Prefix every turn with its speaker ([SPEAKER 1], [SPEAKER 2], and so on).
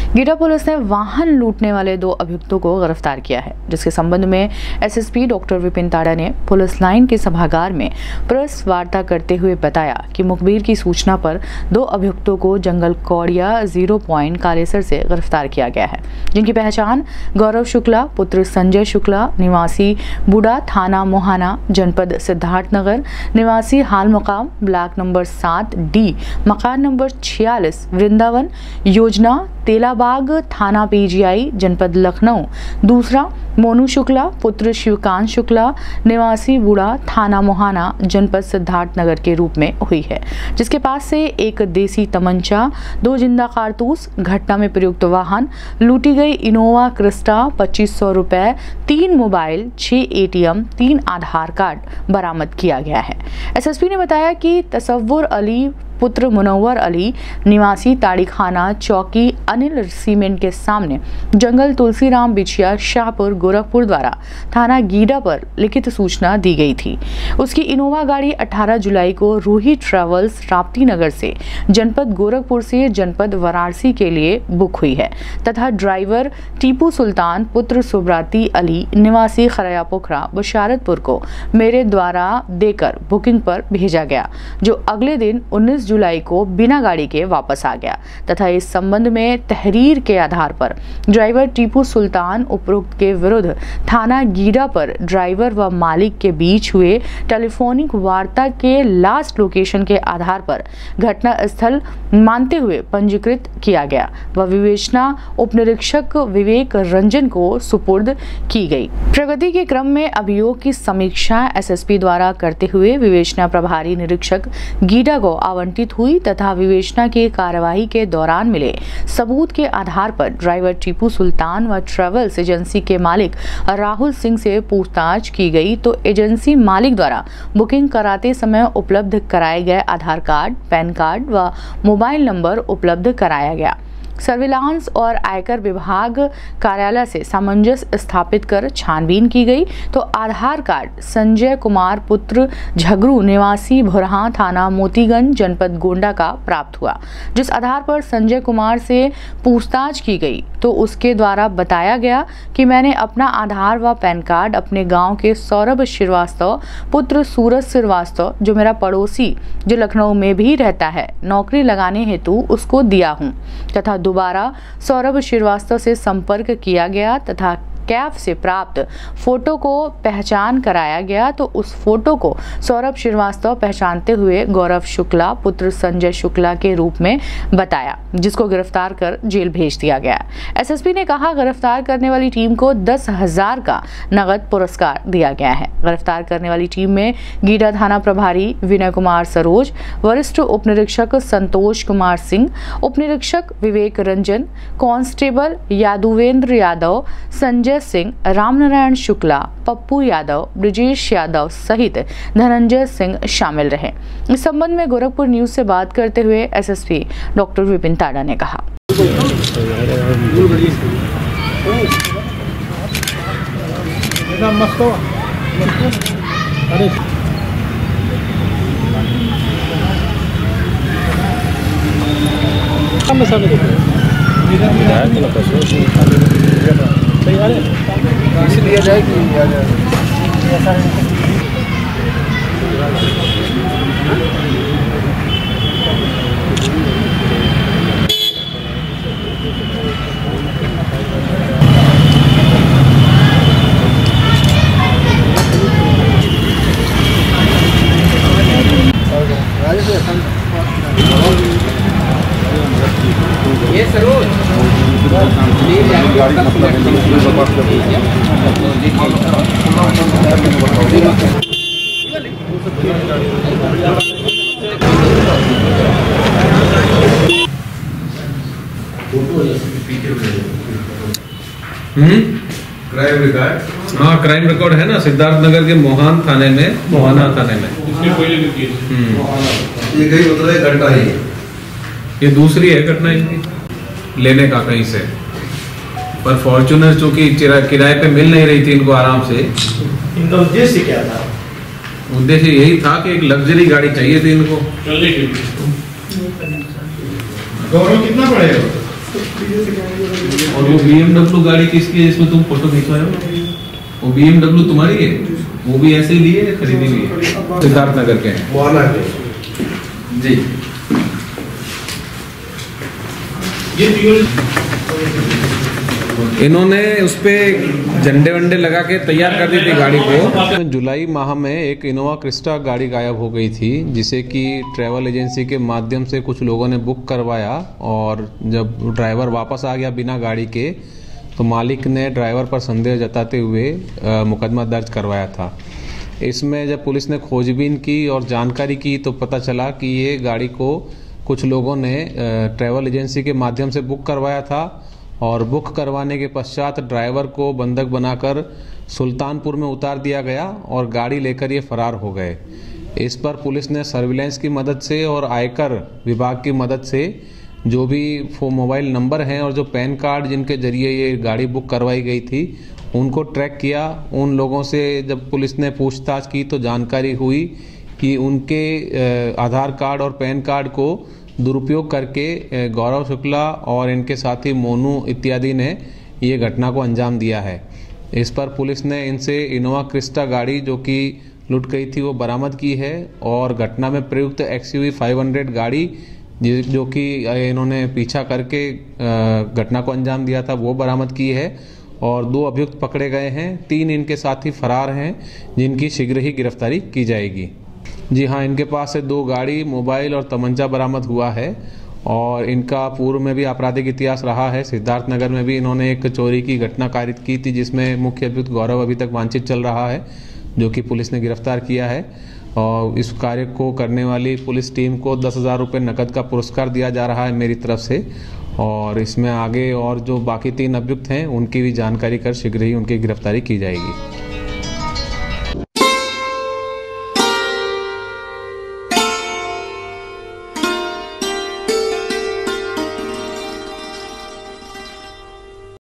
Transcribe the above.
[SPEAKER 1] GIDA police ने वाहन लूटने वाले 2 अभियुक्तों को गिरफ्तार किया है, जिसके संबंध में एसएसपी डॉक्टर विपिन ताड़ा ने पुलिस लाइन के सभागार में प्रेस वार्ता करते हुए बताया कि मुखबिर की सूचना पर 2 अभियुक्तों को जंगल कौड़िया 0 पॉइंट कालेसर से गिरफ्तार किया गया है, जिनकी पहचान गौरव शुक्ला पुत्र संजय शुक्ला निवासी बूढ़ा थाना मोहाना जनपद सिद्धार्थनगर निवासी हाल मुकाम ब्लॉक नंबर 7D मकान नंबर 46 वृंदावन योजना तेलाबाग थाना पीजीआई जनपद लखनऊ, दूसरा मोनू शुक्ला पुत्र शिवकांत शुक्ला निवासी बूढ़ा थाना मोहाना जनपद सिद्धार्थनगर के रूप में हुई है, जिसके पास से एक देसी तमंचा, 2 जिंदा कारतूस, घटना में प्रयुक्त वाहन, लूटी गई इनोवा क्रिस्टा 2500 रुपए, 3 मोबाइल, 6 ATM, 3 आधार कार्ड बरामद किया गया है। एसएसपी ने बताया कि तसव्वुर अली पुत्र मुनव्वर अली निवासी ताड़ीखाना चौकी अनिल सीमेंट के सामने जंगल तुलसीराम बिछिया शाहपुर गोरखपुर द्वारा थाना गीडा पर लिखित सूचना दी गई थी। उसकी इनोवा गाड़ी 18 जुलाई को रूही ट्रेवल्स राप्ती नगर से जनपद गोरखपुर से जनपद वाराणसी के लिए बुक हुई है तथा ड्राइवर टीपू सुल्तान पुत्र सुब्राती अली निवासी खरया पोखरा बशारतपुर को मेरे द्वारा देकर बुकिंग पर भेजा गया, जो अगले दिन 19 जुलाई को बिना गाड़ी के वापस आ गया तथा इस संबंध में तहरीर के आधार पर ड्राइवर टीपू सुल्तान उपरोक्त के विरुद्ध थाना गीडा पर ड्राइवर व मालिक के बीच हुए टेलीफोनिक वार्ता के लास्ट लोकेशन के आधार पर घटना स्थल मानते हुए पंजीकृत किया गया व विवेचना उपनिरीक्षक विवेक रंजन को सुपुर्द की गई। प्रगति के क्रम में अभियोग की समीक्षा एसएसपी द्वारा करते हुए विवेचना प्रभारी निरीक्षक गीडा को आवंटित हुई तथा विवेचना की कार्यवाही के दौरान मिले सबूत के आधार पर ड्राइवर टीपू सुल्तान व ट्रेवल्स एजेंसी के मालिक राहुल सिंह से पूछताछ की गई तो एजेंसी मालिक द्वारा बुकिंग कराते समय उपलब्ध कराए गए आधार कार्ड, पैन कार्ड व मोबाइल नंबर उपलब्ध कराया गया। सर्विलांस और आयकर विभाग कार्यालय से सामंजस्य स्थापित कर छानबीन की गई तो आधार कार्ड संजय कुमार पुत्र झगरू निवासी भुरहा थाना मोतीगंज जनपद गोंडा का प्राप्त हुआ, जिस आधार पर संजय कुमार से पूछताछ की गई तो उसके द्वारा बताया गया कि मैंने अपना आधार व पैन कार्ड अपने गांव के सौरभ श्रीवास्तव पुत्र सूरज श्रीवास्तव जो मेरा पड़ोसी जो लखनऊ में भी रहता है नौकरी लगाने हेतु उसको दिया हूं तथा दोबारा सौरभ श्रीवास्तव से संपर्क किया गया तथा कैफ से प्राप्त फोटो को पहचान कराया गया तो उस फोटो को सौरभ श्रीवास्तव पहचानते हुए गौरव शुक्ला पुत्र संजय शुक्ला के रूप में बताया, जिसको गिरफ्तार कर जेल भेज दिया गया। एसएसपी ने कहा गिरफ्तार करने वाली टीम को 10,000 का नगद पुरस्कार दिया गया है। गिरफ्तार करने वाली टीम में गीडा थाना प्रभारी विनय कुमार सरोज, वरिष्ठ उपनिरीक्षक संतोष कुमार सिंह, उपनिरीक्षक विवेक रंजन, कांस्टेबल यादवेंद्र यादव, संजय सिंह, रामनारायण शुक्ला, पप्पू यादव, ब्रिजेश यादव सहित धनंजय सिंह शामिल रहे। इस संबंध में गोरखपुर न्यूज से बात करते हुए एसएसपी डॉक्टर विपिन ताड़ा ने कहा।
[SPEAKER 2] लिया जाए कि ऐसा है ये सरोज गाड़ी
[SPEAKER 3] क्राइम रिकॉर्ड, हाँ क्राइम रिकॉर्ड है ना सिद्धार्थनगर के मोहाना थाने में
[SPEAKER 4] ये कहीं उतरा 1 घंटा ही,
[SPEAKER 3] ये दूसरी है घटना इनकी लेने का कहीं से, पर फॉर्च्यूनर चूंकि किराए पे मिल नहीं रही थी इनको आराम से।
[SPEAKER 2] इनका उद्देश्य क्या था?
[SPEAKER 3] उद्देश्य यही था कि एक लग्जरी गाड़ी चाहिए थी इनको।
[SPEAKER 4] गौरव कितना पड़ेगा?
[SPEAKER 3] और वो BMW गाड़ी किसकी है जिसमें तुम फोटो खिंचवाए हो? वो BMW तुम्हारी है? वो भी ऐसे ही ली है, खरीदी हुई है? सिद्धार्थनगर के हैं जी। इन्होंने उस पे झंडे वंडे लगा के तैयार कर दी थी गाड़ी को। जुलाई माह में एक इनोवा क्रिस्टा गाड़ी गायब हो गई थी, जिसे कि ट्रैवल एजेंसी के माध्यम से कुछ लोगों ने बुक करवाया, और जब ड्राइवर वापस आ गया बिना गाड़ी के, तो मालिक ने ड्राइवर पर संदेह जताते हुए मुकदमा दर्ज करवाया था। इसमें जब पुलिस ने खोजबीन की और जानकारी की तो पता चला कि ये गाड़ी को कुछ लोगों ने ट्रैवल एजेंसी के माध्यम से बुक करवाया था, और बुक करवाने के पश्चात ड्राइवर को बंधक बनाकर सुल्तानपुर में उतार दिया गया और गाड़ी लेकर ये फरार हो गए। इस पर पुलिस ने सर्विलांस की मदद से और आयकर विभाग की मदद से जो भी मोबाइल नंबर हैं और जो पैन कार्ड जिनके जरिए ये गाड़ी बुक करवाई गई थी उनको ट्रैक किया। उन लोगों से जब पुलिस ने पूछताछ की तो जानकारी हुई कि उनके आधार कार्ड और पैन कार्ड को दुरुपयोग करके गौरव शुक्ला और इनके साथी मोनू इत्यादि ने ये घटना को अंजाम दिया है। इस पर पुलिस ने इनसे इनोवा क्रिस्टा गाड़ी जो कि लूट गई थी वो बरामद की है, और घटना में प्रयुक्त XUV 500 गाड़ी जो कि इन्होंने पीछा करके घटना को अंजाम दिया था वो बरामद की है, और 2 अभियुक्त पकड़े गए हैं। 3 इनके साथी फरार हैं जिनकी शीघ्र ही गिरफ्तारी की जाएगी। जी हाँ, इनके पास से 2 गाड़ी, मोबाइल और तमंचा बरामद हुआ है, और इनका पूर्व में भी आपराधिक इतिहास रहा है। सिद्धार्थनगर में भी इन्होंने एक चोरी की घटना कारित की थी जिसमें मुख्य अभियुक्त गौरव अभी तक वांछित चल रहा है, जो कि पुलिस ने गिरफ्तार किया है। और इस कार्य को करने वाली पुलिस टीम को 10,000 रुपये नकद का पुरस्कार दिया जा रहा है मेरी तरफ से, और इसमें आगे और जो बाकी 3 अभियुक्त हैं उनकी भी जानकारी कर शीघ्र ही उनकी गिरफ्तारी की जाएगी।